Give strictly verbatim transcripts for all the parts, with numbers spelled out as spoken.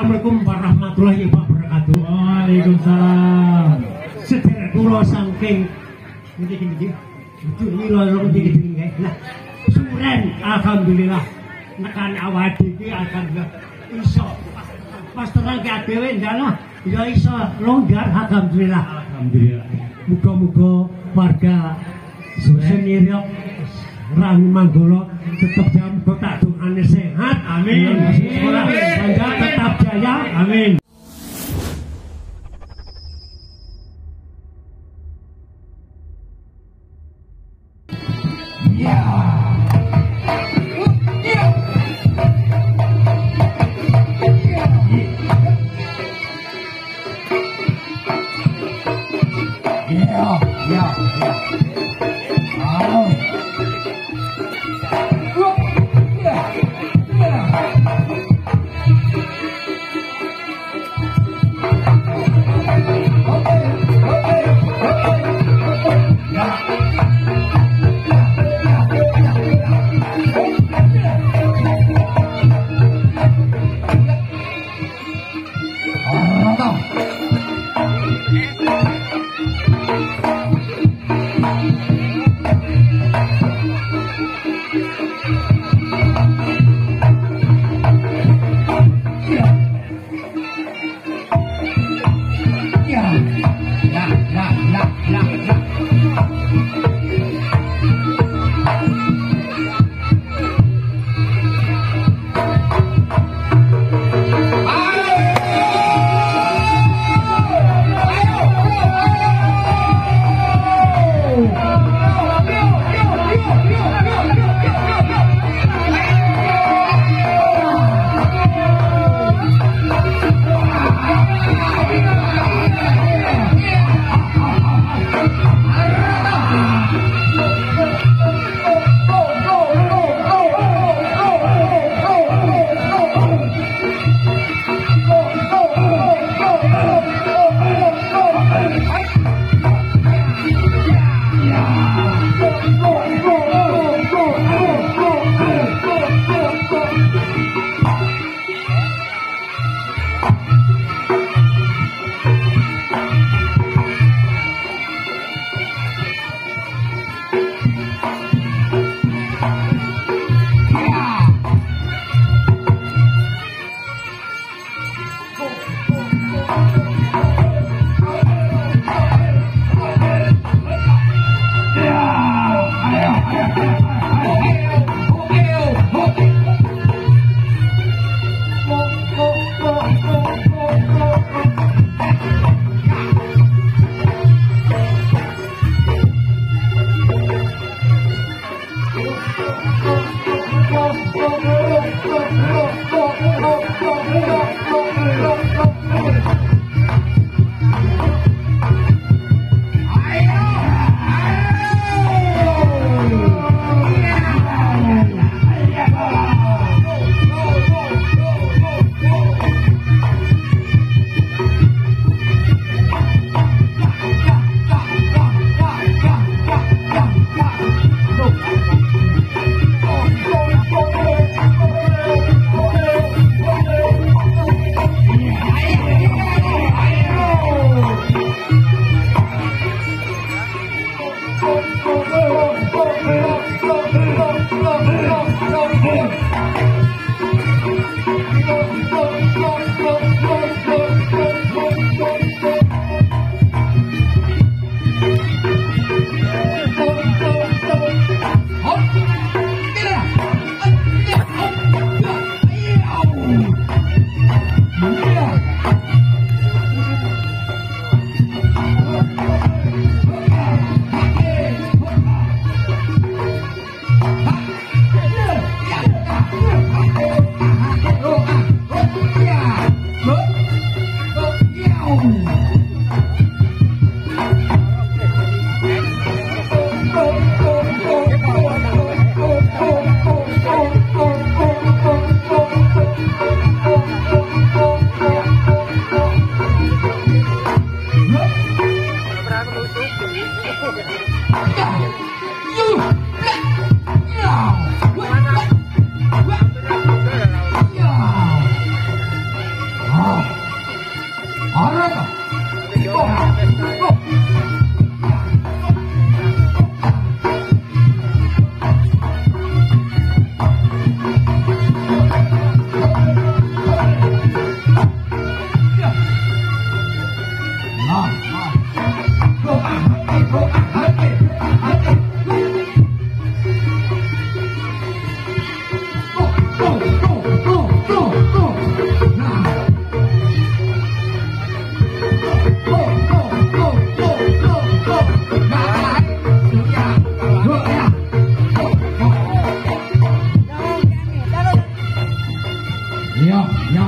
Assalamualaikum warahmatullahi wabarakatuh. Waalaikumsalam. Sedherek kula saking niki-niki. Itu mila rong niki nggih. Nah, suren alhamdulillah nekan awak iki alhamdulillah iso pas terang ke dhewe ndalah ya iso longgar alhamdulillah. Alhamdulillah. Muga-muga warga Seniryok Rangi Manggolo tetap jam tak doane sehat. Amin. Sekolah Bangga tetap jaya. Amin. Ya. Ya, ya, ya. Oh. Yeah. Yeah. Iya, iya.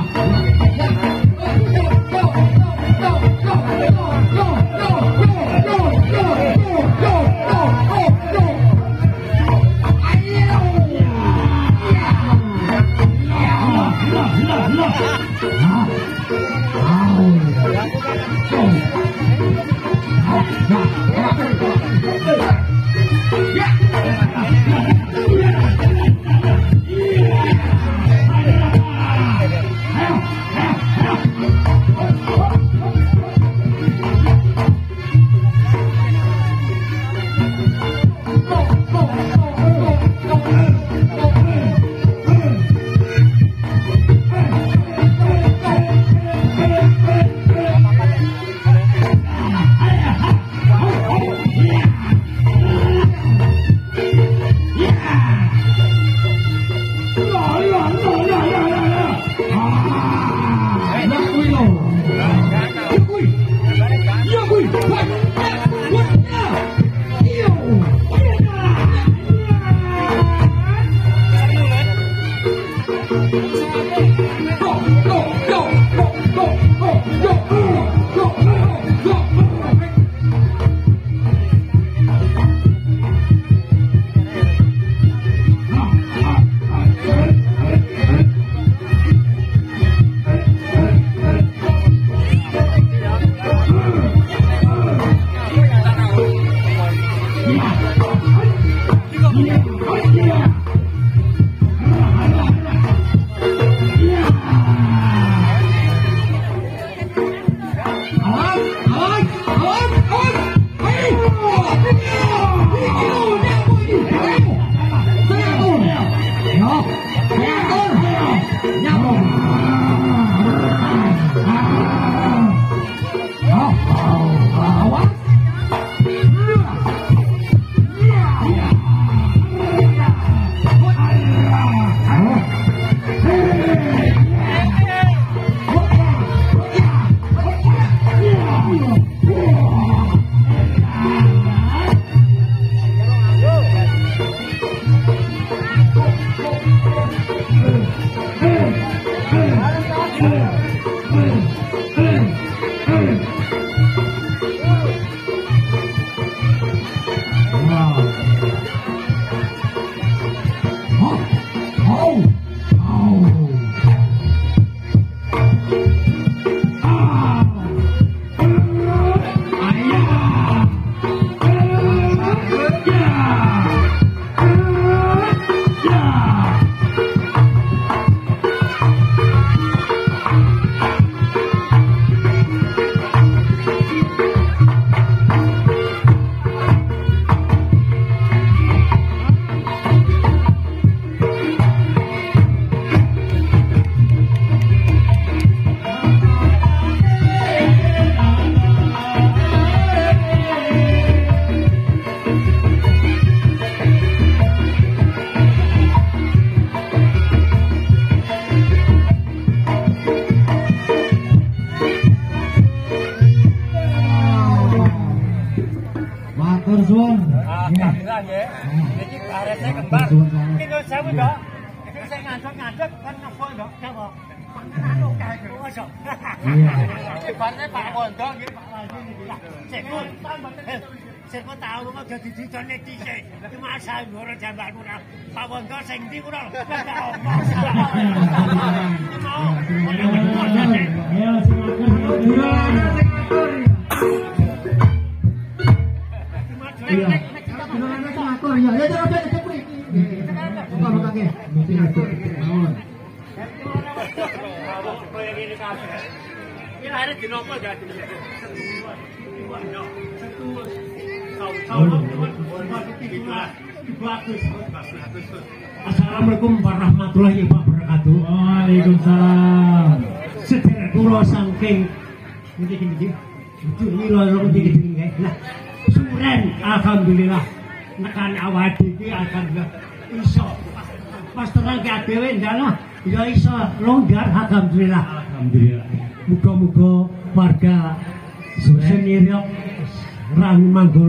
Assalamualaikum warahmatullahi wabarakatuh. Waalaikumsalam. Sedherek kula saking niki-niki itu loro niki niki nah suren alhamdulillah nekan awak iki alhamdulillah iso pas terang ke dhewe ndalah ya iso longgar alhamdulillah. Alhamdulillah. Muga-muga warga Senirok Rangi Manggala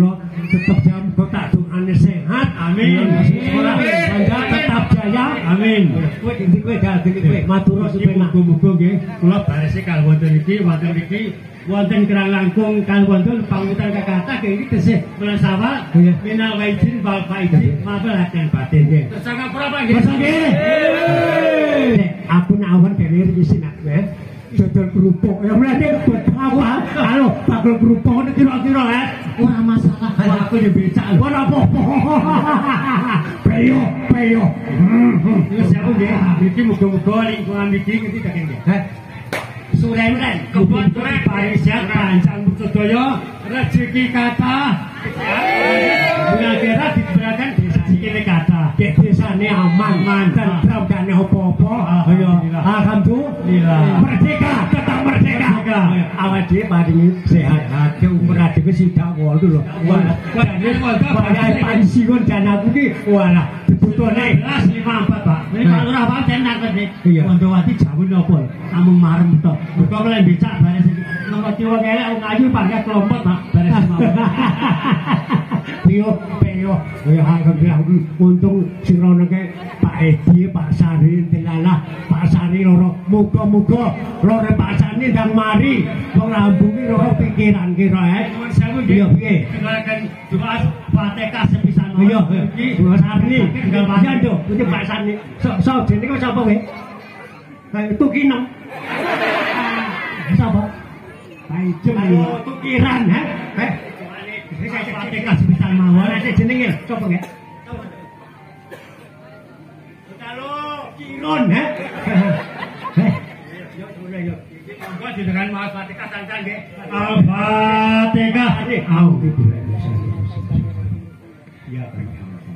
tetap jam kota doane sehat. Amin. Sekolah Anda tetap jaya. Amin. Kowe iki kowe dal iki kowe matur supenak. Muga-muga nggih kula barese kal wonten iki wonten iki wonten kirang langkung kal wonten pangutan kakata nggih iki tesih menasawa minal waijin wal faizin mabalaken batin nggih. Tersangka pura nggih. Aku nawan dene isin aku ya. Dodol kerupuk. Ya mlane apa? Halo, bakul kerupuk kira-kira ya. Ora masalah. Aku yo becak. Ora apa-apa. Peyo, peyo. Wis aku nggih. Iki muga-muga lingkungan iki ngerti tak nggih. Heh. Suren-ren Kebon turek parisan panjang sedaya rezeki kata. Bulan kira diberikan desa iki kata. Dek desane aman, mantan dan apa-apa. Ayo, alhamdulillah. Merdeka, tetap merdeka. Awak dhewe paringi sehat hati, umur dhewe sida wolu lho. Wah, bayar pensiun dan aku ki walah dibutone lima empat Pak. Ini Pak Lurah Pak tenar tadi. Iya. Wondowati jamun napa? Kamu marem to. Mergo mlen becak baris iki. Nomor wong elek wong ayu pakai kelompok Pak. Baris mau. Piyo, piyo. Ya alhamdulillah untung sing rono ke Pak Edi, Pak Sari, Tilala, Pak Sari loro. Muga-muga loro Pak Sari ndang mari wong lambungi loro pikiran kira eh. Nuwun sewu nggih. Iya piye? Tinggalkan doa Fatihah sepisan. Iya, Pak Sari tinggal panjang do. Iki Pak Sari. Sok sok jenenge kok sapa kowe? Kayak Tukinem. Sapa? Pak Ijem. Ayo tukiran ha. Eh. Fatihah sepisan mawon. Nek jenenge sapa nggih? Halo, Kirun ha. Eh. Yo ngono yo. Monggo jenengan maos Fatihah sancan nggih. Al-Fatihah. Au. Ya, Pak.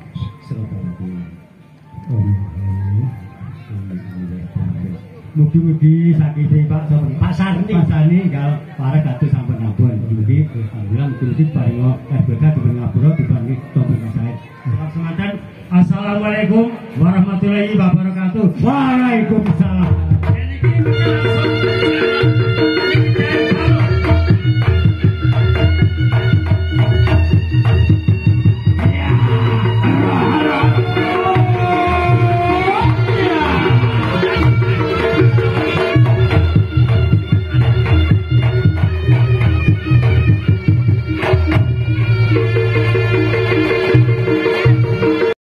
Mugi-mugi sakit Pak Sani. Pak Sani, Pak Sani kalau para kados sampun ampun. Mugi alhamdulillah mugi paringo R B K dipun ngapura diparingi topik saya. Semanten. Assalamualaikum warahmatullahi wabarakatuh. Waalaikumsalam.